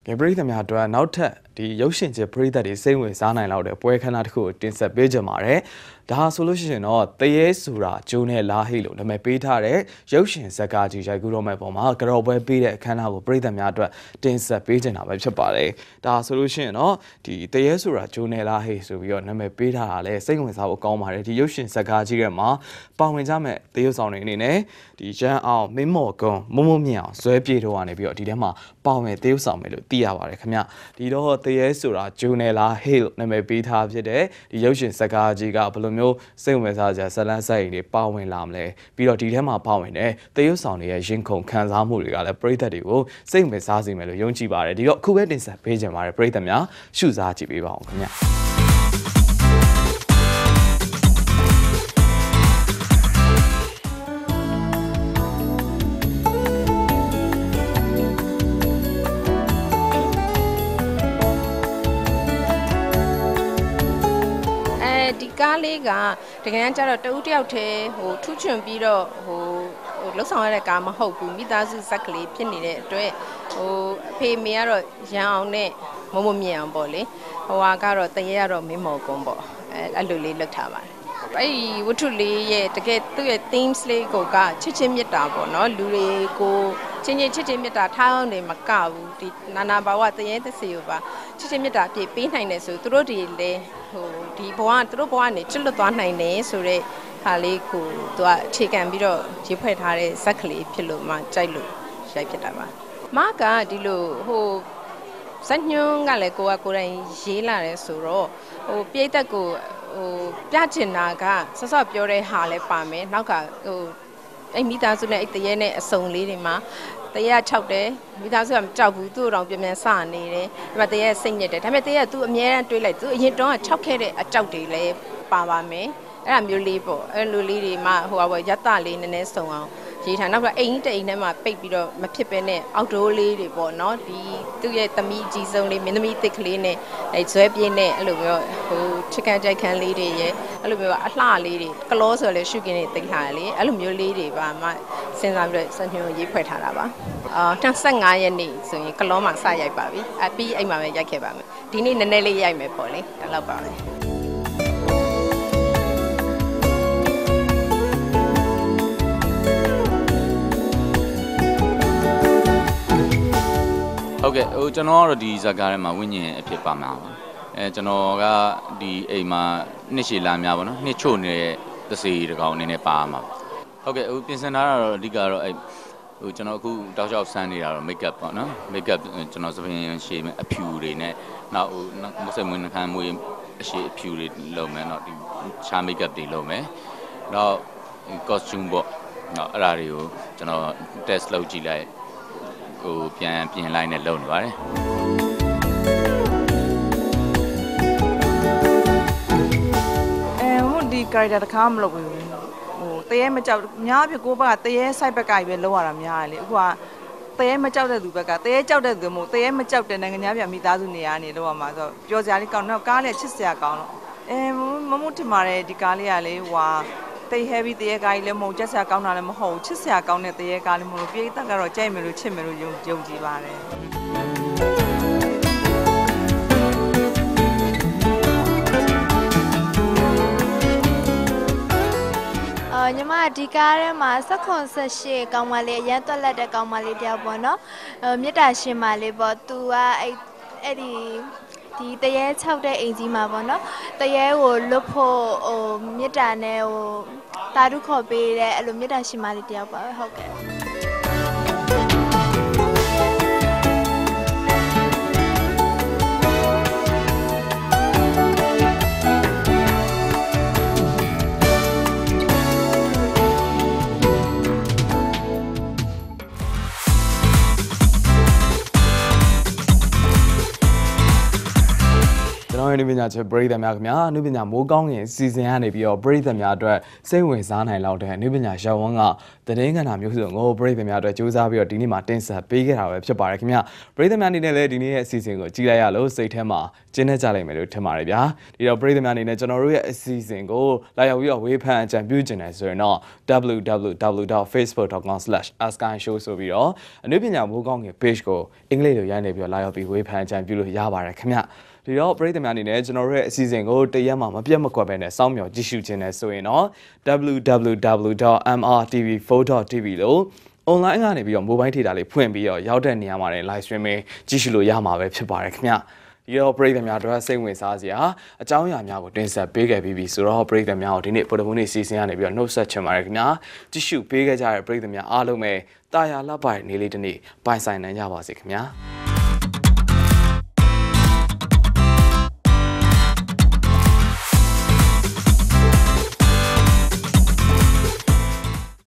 ပရိသတ်များအတွက်နောက်ထပ်ဒီရုပ်ရှင်ချစ်ပရိသတ်တွေစိတ်ဝင်စားနိုင်လောက်တဲ့ပွဲခန်းတစ်ခုကိုတင်ဆက်ပေးကြပါမယ်။ဒါဆိုလို့ရှိရင်တော့တရေဆိုတာဂျိုးနဲ့လာဟိလို့နာမည်ပေးထားတဲ့ရုပ်ရှင်ဇာတ်ကားကြီးရိုက်ကူးတော့မဲ့ပုံမှာကြော်ပွဲပေးတဲ့အခမ်းအနားကိုပရိသတ်များအတွက်တင်ဆက်ပေးကြတာပဲဖြစ်ပါတယ်။ဒါဆိုလို့ရှိရင်တော့ဒီတရေဆိုတာဂျိုးနဲ့လာဟိဆိုပြီးတော့နာမည်ပေးထားတာလဲစိတ်ဝင်စားဖို့ကောင်းပါတယ်။ဒီရုပ်ရှင်ဇာတ်ကားကြီးထဲမှာပါဝင်ကြမဲ့တရုတ်ဆောင်တွေအနေနဲ့ဒီရန်အောင်မင်းမော်ကွန်မုံမြင့်အောင်ဇွဲပြေတို့ကနေပြီးတော့ဒီထဲမှာပါဝင်တရုတ်ဆောင်မယ်လို့သိရပါတယ်ခင်ဗျ။ဒီတော့တရေဆိုတာဂျိုးနဲ့လာဟိလို့နာမည်ပေးထားဖြစ်တဲ့ဒီရုပ်ရှင်ဇာတ်ကားကြီးကဘယ်လိုမျိုးစိတ်ဝင်စားကြဇလန်းဆိုင်တွေပါဝင်လာမလဲပြီးတော့ဒီထဲမှာပါဝင်တဲ့တရုတ်ဆောင်တွေရဲ့ရင်ခုန်ခံစားမှုတွေကလည်းပရိသတ်တွေကိုစိတ်ဝင်စားစေမယ်လို့ယုံကြည်ပါတယ်ဒီတော့အခုပဲတင်ဆက်ပေးကြပါရပရိသတ်များရှုစားကြည့်ပေးပါအောင်ခင်ဗျာဒီကားလေးကတကယ်ကြတော့တဦးတယောက်တည်းထူးချွန်ပြီးတော့လှုပ်ဆောင်ရတဲ့ကားမဟုတ်ဘူးမိသားစုဇက်ကလေးဖြစ်နေတဲ့အတွက်အဖေမေကတော့ရန်အောင်နဲ့မုံမြင့်အောင်ပေါ့လေကတော့တရေကတော့မင်းမော်ကုန်းပေါ့အဲ့လိုလေးလုပ်ထားပါတယ်အဲ့ဒီဝတ္ထုလေးရဲ့တကယ်သူ့ရဲ့ themes လေးကိုကချစ်ချင်းမြတ်တာပေါ့နော်လူတွေကိုချင်းချစ်ချင်းမြတ်တာထားအောင်နေမကဘူးဒီနာနာဘာဝတရေသစီကိုပါချစ်ချင်းမြတ်တာပြည့်ပေးနိုင်တယ်ဆိုသူတို့တွေလည်းဒီဘဝသူတို့ဘဝနဲ့ကျွတ်လွတ်သွားနိုင်တယ်ဆိုတော့ဟာလေးကိုသူကအခြေခံပြီးတော့ရေးဖွဲ့ထားတဲ့ဇက်ကလေးဖြစ်လို့မှကြိုက်လို့ရိုက်ဖြစ်တာပါမကဒီလိုဇက်ညွန်းကလည်းကိုယ်တိုင်ရေးလာတယ်ဆိုတော့ပြိသက်ကိုပြချင်တာကဆော့ပြောတဲ့ဟာလည်းပါမယ်နောက်ကအဲ့မိသားစုနဲ့အဲ့တရေနဲ့အစုံလေးတွေမှာတရေက6တယ်မိသားစုကမကြောက်ဘူးသူ့တော်ပြန်စနေတယ်ဒီမှာတရေစိတ်ညစ်တယ်ဒါပေမဲ့တရေကသူ့အမြဲတမ်းတွေးလိုက်သူအရင်တုန်းက6ခဲ့တဲ့အကြောက်တွေလည်းပါပါမယ်အဲ့ဒါမျိုးလေးပေါ့အဲ့လိုလေးတွေမှရတလေးနည်းနည်းစုံအောင်ရေးထားနောက်ကအိမ်တိမ်ထဲမှာပိတ်ပြီးတော့မဖြစ်ပဲနဲ့အောက်တိုးလေးတွေပေါ့နော်ဒီသူ့ရဲ့သမီးအကြီးဆုံးလေးမင်းသမီးတစ်ကလေးနဲ့အဲဇွဲပြင်းနဲ့အဲ့လိုမျိုးချစ်ကန်ကြိုက်ခန်းလေးတွေရဲ့အဲ့လိုမျိုးအလှလေးတွေကလောဆိုလည်းရှုကင်းနေတိတ်ထားလေအဲ့လိုမျိုးလေးတွေပါမှစဉ်းစားပြီးတော့စညွှန်ရေးဖွဲ့ထားတာပါ25ရက်နေ့ဆိုရင်ကလောမှာစရိုက်ပါပြီပြီးအိမ်မှာပဲရိုက်ခဲ့ပါမယ်ဒီနေ့နည်းနည်းလေးရိုက်မယ်ပေါ့လေအဲ့လောက်ပါပဲဟုတ်ကဲ့ကျွန်တော်ကတော့ဒီဇာတ်ကားထဲမှာဝိညာဉ်အဖြစ်ပါမှာပါကျွန်တော်ကဒီအိမ်မှာနှစ်ရှည်လာများပါနော်နှစ်ချို့နေတဲ့သစီတကောင်အနေနဲ့ပါမှာဟုတ်ကဲ့ပြင်ဆင်ထားတာတော့အဓိကတော့ကျွန်တော်အခုတောက်လျှောက်ဆန်းနေတာတော့ make up ပေါ့နော် make up ကျွန်တော်သပင်ရှည်အဖြူတွေနဲ့နောက်မဆက်မွေးနှခမ်းမွေးအရှည်အဖြူတွေလုပ်မယ်နော်ဒီချာ make up တွေလုပ်မယ်နောက် costume ပေါ့နော်အဲ့ဒါတွေကိုကျွန်တော် test လုပ်ကြည့်လိုက်ပြန်ပြင်လိုက်နဲ့လုပ်နေပါတယ်ဒီ character တစ်ခါမလုပ်ဘူးတရေမကြောက်များပြကိုဘကတရေ site ဘက်ကပဲလောက်ရတာများတယ်လေအခုကတရေမကြောက်တဲ့သူဘက်ကတရေကြောက်တဲ့သူမဟုတ်တရေမကြောက်တဲ့နိုင်ငံသားပြန်မိသားစုနေရာနေလောက်ရမှာဆိုပျော်စရာလေးကောင်းတော့ကားလေးချစ်စရာကောင်းတော့မမထင်ပါတယ်ဒီကားလေးကလေတိတ် heavy တရေကားကြီးလည်းမဟုတ်ချက်စရာကောင်းတာလည်းမဟုတ်ချစ်စရာကောင်းတဲ့တရေကားလေးမဟုတ်ပြေးတက်ကတော့ကြိုက်မယ်လို့ချစ်မယ်လို့ယုံကြည်ပါတယ်ညီမဒီကားထဲမှာ18ကောင်းမလေးအရန်တွက်လက်တဲ့ကောင်းမလေးတယောက်ပေါ့နော်မေတ္တာရှင်မလေးပေါ့သူကအဲ့ဒီတရေ6တဲ့အိမ်ကြီးမှာပေါ့နော်တရေကိုလွတ်ဖို့မေတ္တာနဲ့တာဓုခေါ်ပေးတဲ့အဲ့လိုမေတ္တာရှင်မလေးတယောက်ပါပဲဟုတ်ကဲ့ကျွန်တော်တော်ရနေပညာချစ်ပရိသတ်များခင်ဗျာအနုပညာမိုးကောင်းရင်စီစဉ်ရနေပြီးတော့ပရိသတ်များအတွက်စိတ်ဝင်စားနိုင်လောက်တဲ့အနုပညာရပ်ဝန်းကသတင်းကဏ္ဍမျိုးစုံကိုပရိသတ်များအတွက်စူးစမ်းပြီးတော့ဒီနေ့မှာတင်ဆက်ပေးခဲ့တာပဲဖြစ်ပါတယ်ခင်ဗျာပရိသတ်များအနေနဲ့လည်းဒီနေ့ရဲ့အစီအစဉ်ကိုကြည့်လိုက်ရလို့စိတ်ထဲမှာကျင်းနေကြလိမ့်မယ်လို့ထင်ပါတယ်ဗျာဒီတော့ပရိသတ်များအနေနဲ့ကျွန်တော်တို့ရဲ့အစီအစဉ်ကိုလာရောက်ပြီးတော့ဝေဖန်အကြံပြုချင်တယ်ဆိုရင်တော့ www.facebook.com/askanshow ဆိုပြီးတော့အနုပညာမိုးကောင်းငယ် page ကိုအင်္ဂလိပ်လိုရိုက်နေပြီးတော့လာရောက်ပြီးဝေဖန်အကြံပြုလို့ရပါတယ်ခင်ဗျဒီတော့ပရိသတ်များအနေနဲ့ကျွန်တော်တို့ရဲ့အစီအစဉ်ကိုတရက်မှမပြတ်မကွက်ပဲနဲ့စောင့်မျှော်ကြည့်ရှုခြင်းနဲ့ဆိုရင်တော့ www.mrtv4.tv လို့ online ကနေပြီးတော့ mobile data လေးဖွင့်ပြီးတော့ရောက်တဲ့နေရာမှာလည်း live streaming ကြည့်ရှုလို့ရမှာပဲဖြစ်ပါတယ်ခင်ဗျဒီတော့ပရိသတ်များတို့စိတ်ဝင်စားစရာအကြောင်းအရာများကိုတင်ဆက်ပေးခဲ့ပြီးပြီဆိုတော့ပရိသတ်များကိုဒီနေ့ဗုဒ္ဓဘုနေ့စီစဉ်ရနေပြီးတော့နှုတ်ဆက်ချင်ပါတယ်ခင်ဗျာကြည့်ရှုပေးခဲ့ကြတဲ့ပရိသတ်များအားလုံးပဲတာယာလှပတဲ့နေ့လေးတစ်နေ့ပိုင်ဆိုင်နိုင်ကြပါစေခင်ဗျာ